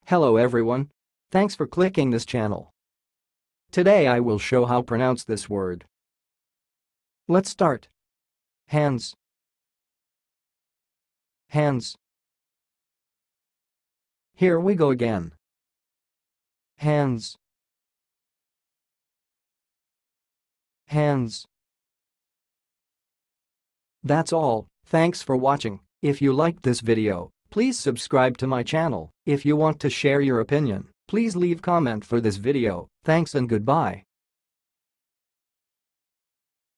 Hello everyone. Thanks for clicking this channel. Today I will show how to pronounce this word. Let's start. Hands. Hands. Here we go again. Hands. Hands. That's all. Thanks for watching. If you liked this video, please subscribe to my channel. If you want to share your opinion, please leave comment for this video. Thanks and goodbye.